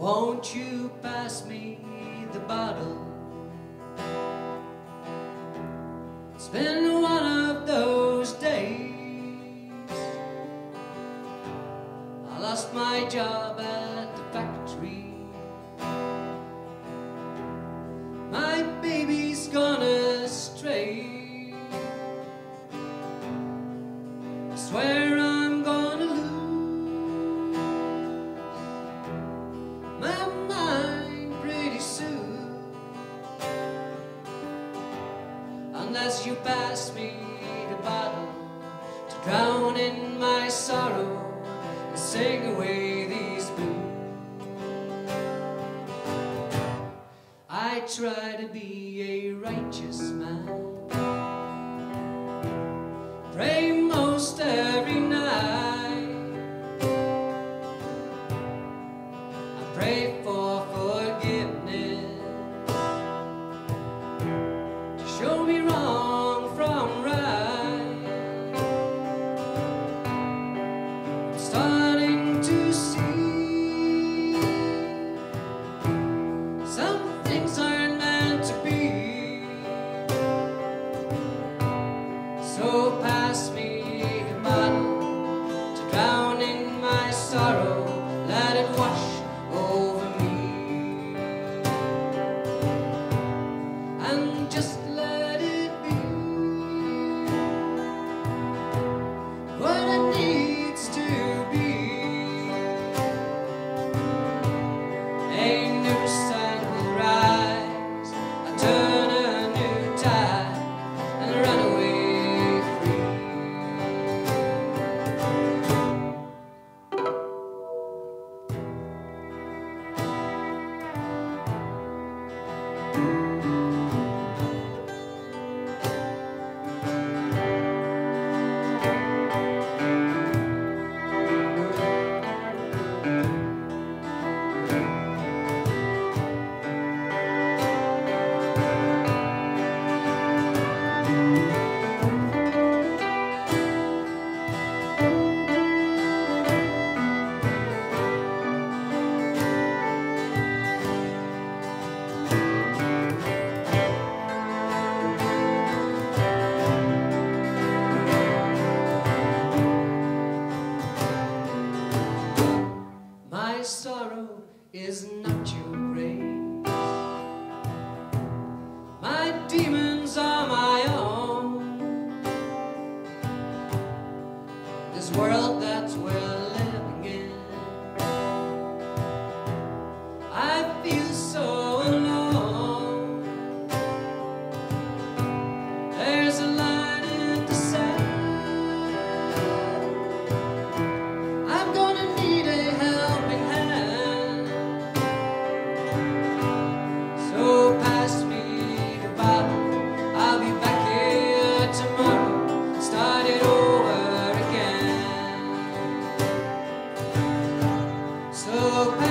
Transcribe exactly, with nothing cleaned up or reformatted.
Won't you pass me the bottle? It's been one of those days. I lost my job at the factory. My baby's gone astray. I swear I'm gonna lose my mind pretty soon, unless you pass me the bottle to drown in my sorrow and sing away these blues. I try to be a righteous man, pray most every night. I pray for forgiveness to show me wrong from right. I'm starting to see some things aren't meant to be. So pass me the bottle to drown in my sorrow, let it wash over me, and just let it be what it needs to be. A new sun will rise, I'll turn a new tide and run away. My sorrow is not your grace. My demons are my own. This world that we're living in, I feel so alone. There's a light in the sand. I'm gonna need a helping hand. So pass me the bottle, I'll be back here tomorrow, start it over again. So